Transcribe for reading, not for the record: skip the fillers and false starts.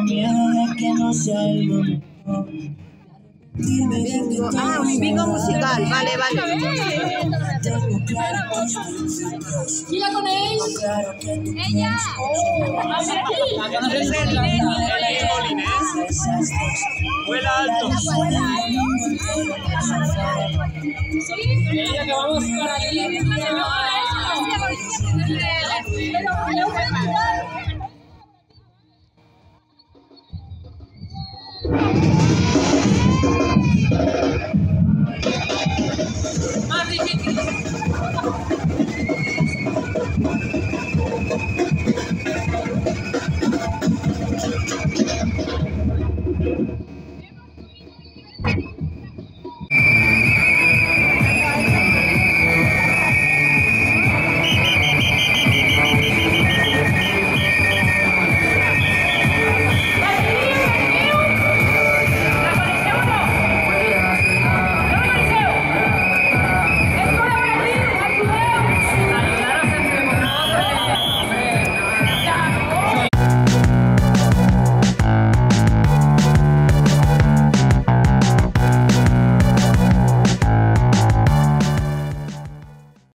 miedo de que no sea el momento. Bingo. Ah, un bingo musical, vale, vale. ¿Y la conocéis? ¡Ella! ¿La conoces en Molinés? Vuela alto. Ella que vamos para allí. Más difícil.